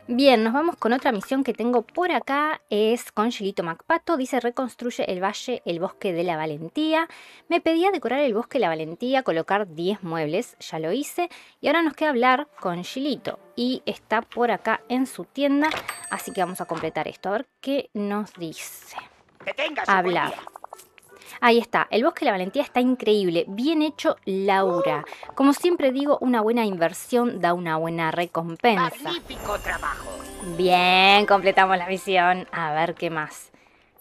Bien, nos vamos con otra misión que tengo por acá. Es con Gilito McPato. Dice: reconstruye el valle, el bosque de la valentía. Me pedía decorar el bosque de la valentía, colocar 10 muebles. Ya lo hice. Y ahora nos queda hablar con Gilito. Y está por acá en su tienda. Así que vamos a completar esto. A ver qué nos dice. Que tengas un buen Hablar. día. Ahí está, el bosque de la valentía está increíble, bien hecho, Laura. Como siempre digo, una buena inversión da una buena recompensa. Magnífico trabajo. Bien, completamos la misión. A ver qué más.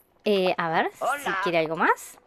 A ver si Hola. quiere algo más.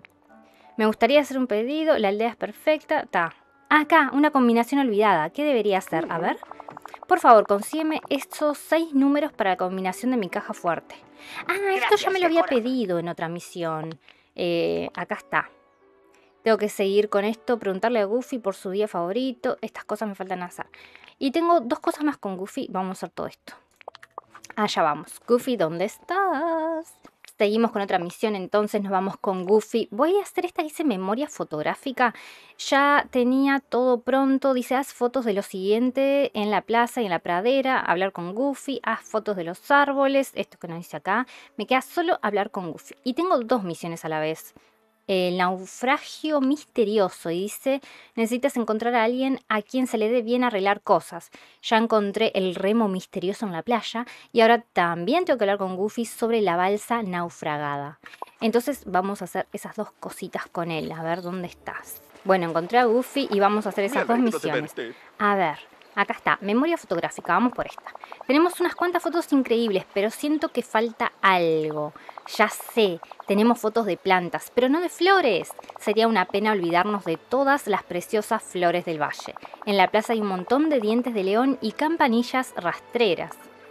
Me gustaría hacer un pedido, la aldea es perfecta. Acá, una combinación olvidada. ¿Qué debería hacer? A ver. Por favor, consígueme estos 6 números para la combinación de mi caja fuerte. Esto ya Gracias me lo de había corazón. pedido en otra misión. Acá está. Tengo que seguir con esto, preguntarle a Goofy por su día favorito. Estas cosas me faltan hacer. Y tengo 2 cosas más con Goofy. Vamos a hacer todo esto. Allá vamos. Goofy, ¿dónde estás? Seguimos con otra misión, entonces nos vamos con Goofy. Voy a hacer esta que dice memoria fotográfica. Ya tenía todo pronto. Dice: haz fotos de lo siguiente en la plaza y en la pradera. Hablar con Goofy. Haz fotos de los árboles. Esto que nos dice acá. Me queda solo hablar con Goofy. Y tengo 2 misiones a la vez. El naufragio misterioso. Y dice: necesitas encontrar a alguien a quien se le dé bien arreglar cosas. Ya encontré el remo misterioso en la playa. Y ahora también tengo que hablar con Goofy sobre la balsa naufragada. Entonces vamos a hacer esas 2 cositas con él. A ver, ¿dónde estás? Bueno, encontré a Goofy y vamos a hacer esas 2 misiones. A ver, acá está, memoria fotográfica, vamos por esta. Tenemos unas cuantas fotos increíbles, pero siento que falta algo. Ya sé, tenemos fotos de plantas, pero no de flores. Sería una pena olvidarnos de todas las preciosas flores del valle. En la plaza hay un montón de dientes de león y campanillas rastreras.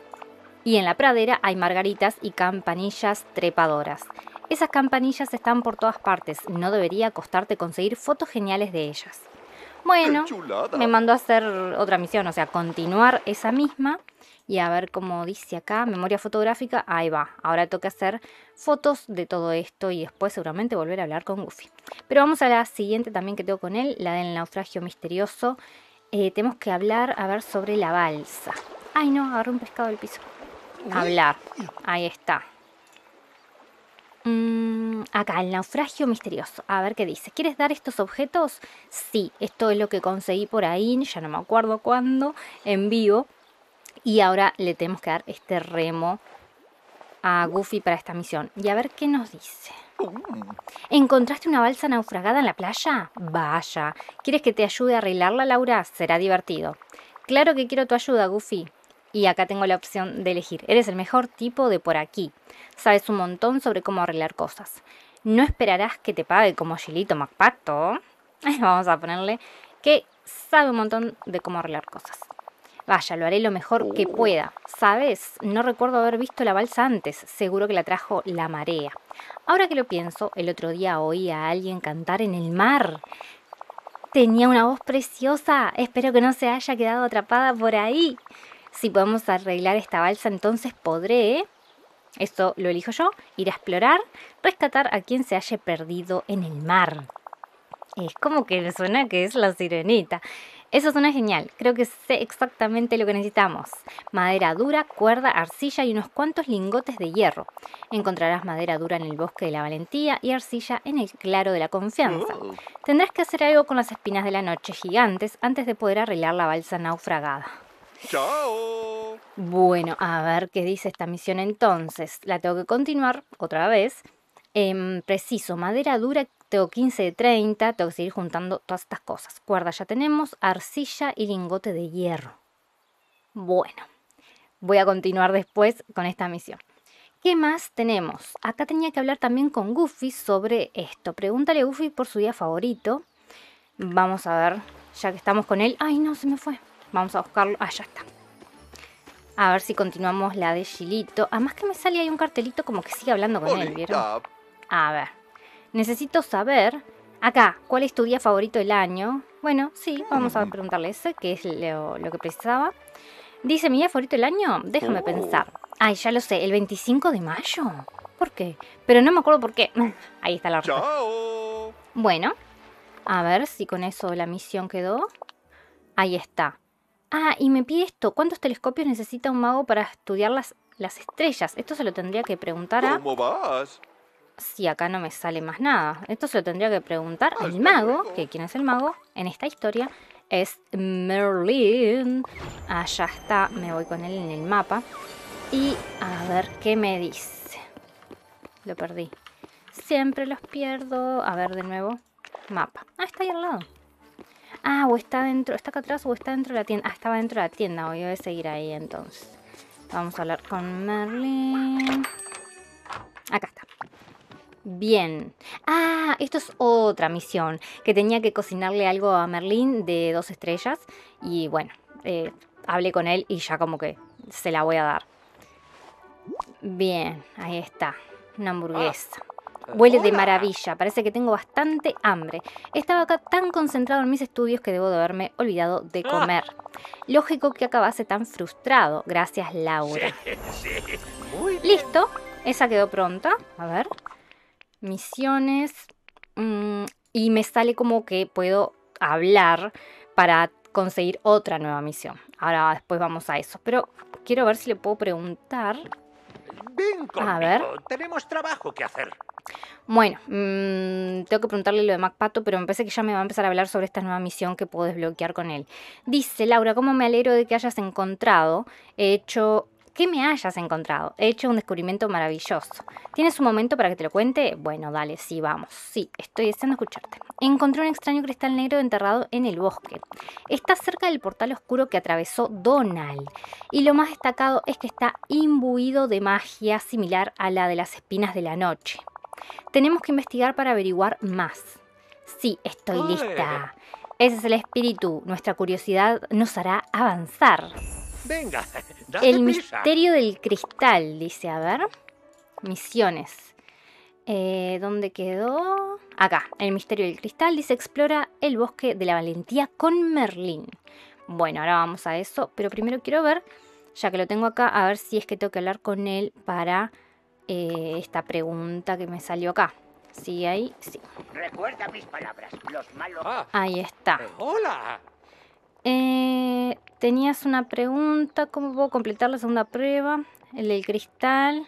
Y en la pradera hay margaritas y campanillas trepadoras. Esas campanillas están por todas partes. No debería costarte conseguir fotos geniales de ellas. Bueno, me mandó a hacer otra misión, o sea, continuar esa misma. Y a ver cómo dice acá, memoria fotográfica, ahí va. Ahora toca hacer fotos de todo esto y después seguramente volver a hablar con Goofy. Pero vamos a la siguiente también que tengo con él, la del naufragio misterioso. Tenemos que hablar, a ver, sobre la balsa. Ay no, agarré un pescado del piso. Hablar, ahí está. Acá, el naufragio misterioso. A ver qué dice. ¿Quieres dar estos objetos? Sí, esto es lo que conseguí por ahí, ya no me acuerdo cuándo, en vivo. Y ahora le tenemos que dar este remo a Goofy para esta misión. Y a ver qué nos dice. ¿Encontraste una balsa naufragada en la playa? Vaya. ¿Quieres que te ayude a arreglarla, Laura? Será divertido. Claro que quiero tu ayuda, Goofy. Y acá tengo la opción de elegir. Eres el mejor tipo de por aquí. Sabes un montón sobre cómo arreglar cosas. No esperarás que te pague como Gilito McPato. Vamos a ponerle que sabe un montón de cómo arreglar cosas. Vaya, lo haré lo mejor que pueda. ¿Sabes? No recuerdo haber visto la balsa antes. Seguro que la trajo la marea. Ahora que lo pienso, el otro día oí a alguien cantar en el mar. Tenía una voz preciosa. Espero que no se haya quedado atrapada por ahí. Si podemos arreglar esta balsa, entonces podré, esto lo elijo yo, ir a explorar, rescatar a quien se haya perdido en el mar. Es como que me suena que es la sirenita. Eso suena genial. Creo que sé exactamente lo que necesitamos. Madera dura, cuerda, arcilla y unos cuantos lingotes de hierro. Encontrarás madera dura en el bosque de la valentía y arcilla en el claro de la confianza. Tendrás que hacer algo con las espinas de la noche gigantes antes de poder arreglar la balsa naufragada. ¡Chao! Bueno, a ver qué dice esta misión entonces. La tengo que continuar otra vez. Preciso, madera dura, tengo 15 de 30, tengo que seguir juntando todas estas cosas. Cuerda ya tenemos, arcilla y lingote de hierro. Bueno, voy a continuar después con esta misión. ¿Qué más tenemos? Acá tenía que hablar también con Goofy sobre esto. Pregúntale a Goofy por su día favorito. Vamos a ver, ya que estamos con él. ¡Ay, no, se me fue! Vamos a buscarlo. Ya está. A ver si continuamos la de Gilito. Además que me sale ahí un cartelito como que sigue hablando con él, ¿vieron? A ver. Necesito saber, acá, ¿cuál es tu día favorito del año? Bueno, sí, vamos a preguntarle ese, que es lo que precisaba. Dice, ¿mi día favorito del año? Déjame pensar. Ay, ya lo sé, el 25 de mayo. ¿Por qué? Pero no me acuerdo por qué. Ahí está la respuesta. ¡Chao! Bueno, a ver si con eso la misión quedó. Ahí está. Ah, y me pide esto. ¿Cuántos telescopios necesita un mago para estudiar las estrellas? Esto se lo tendría que preguntar a... ¿Cómo vas? Si acá no me sale más nada. Esto se lo tendría que preguntar al Hasta mago, luego. que quién es el mago en esta historia. Es Merlin. Allá está, me voy con él en el mapa. Y a ver qué me dice. Lo perdí. Siempre los pierdo. A ver de nuevo. Mapa. Ah, está ahí al lado. Ah, o está dentro, está acá atrás o está dentro de la tienda. Ah, estaba dentro de la tienda. Voy a seguir ahí entonces. Vamos a hablar con Merlin. Acá está. Bien. Ah, esto es otra misión. Que tenía que cocinarle algo a Merlin de 2 estrellas. Y bueno, hablé con él y ya como que se la voy a dar. Bien, ahí está. Una hamburguesa. Huele de Hola. maravilla. Parece que tengo bastante hambre. Estaba acá tan concentrado en mis estudios que debo de haberme olvidado de comer. Lógico que acabase tan frustrado. Gracias, Laura. Sí. Muy bien. Listo. Esa quedó pronta. A ver. Misiones. Y me sale como que puedo hablar para conseguir otra nueva misión. Ahora después vamos a eso. Pero quiero ver si le puedo preguntar. Ven conmigo. A ver. Tenemos trabajo que hacer. Bueno, tengo que preguntarle lo de MacPato, pero me parece que ya me va a empezar a hablar sobre esta nueva misión que puedo desbloquear con él. Dice, Laura, ¿cómo me alegro de que hayas encontrado? Que me hayas encontrado. He hecho un descubrimiento maravilloso. ¿Tienes un momento para que te lo cuente? Bueno, dale, sí, vamos. Sí, estoy deseando escucharte. Encontré un extraño cristal negro enterrado en el bosque. Está cerca del portal oscuro que atravesó Donald. Y lo más destacado es que está imbuido de magia similar a la de las espinas de la noche. Tenemos que investigar para averiguar más. Sí, estoy Ay. lista. Ese es el espíritu. Nuestra curiosidad nos hará avanzar. Venga, date El prisa. misterio del cristal, dice. A ver. Misiones. ¿Dónde quedó? Acá. El misterio del cristal, dice, explora el bosque de la valentía con Merlín. Bueno, ahora vamos a eso. Pero primero quiero ver, ya que lo tengo acá, a ver si es que tengo que hablar con él para... esta pregunta que me salió acá. ¿Sigue ahí? Sí. Recuerda mis palabras. Los malos. Ahí está. Hola. Tenías una pregunta. ¿Cómo puedo completar la segunda prueba? El del cristal.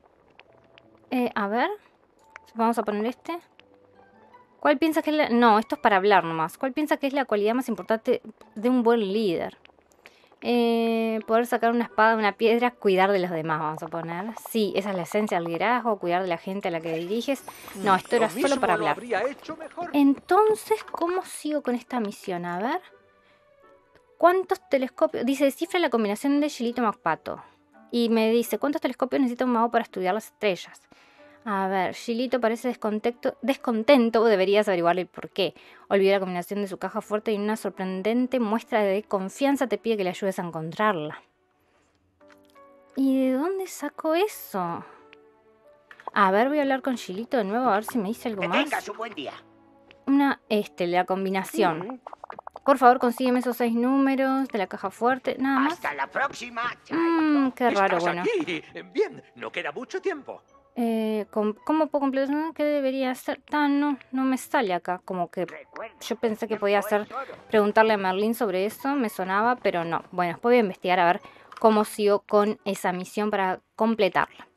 A ver. Vamos a poner este. ¿Cuál piensas que es la...? No, esto es para hablar nomás. ¿Cuál piensas que es la cualidad más importante de un buen líder? Poder sacar una espada de una piedra, cuidar de los demás, vamos a poner. Sí, esa es la esencia del liderazgo, cuidar de la gente a la que diriges. No, esto era Lo mismo solo para lo hablar. habría hecho mejor. Entonces, ¿cómo sigo con esta misión? A ver. ¿Cuántos telescopios? Dice, descifra la combinación de Gilito y MacPato. Y me dice, ¿cuántos telescopios necesita un mago para estudiar las estrellas? A ver, Gilito parece descontento, deberías averiguarle el por qué. Olvidó la combinación de su caja fuerte y en una sorprendente muestra de confianza te pide que le ayudes a encontrarla. ¿Y de dónde sacó eso? A ver, voy a hablar con Gilito de nuevo a ver si me dice algo Que más. tengas un buen día. La combinación. Por favor, consígueme esos 6 números de la caja fuerte, nada más. Hasta la próxima. Chaito. Qué raro, ¿Estás bueno. aquí? Bien, no queda mucho tiempo. ¿Cómo puedo completar? ¿Qué debería hacer? No me sale acá. Como que Recuerda, yo pensé que el podía tiempo hacer es oro. preguntarle a Merlín sobre eso. Me sonaba, pero no. Bueno, después voy a investigar a ver cómo sigo con esa misión para completarla.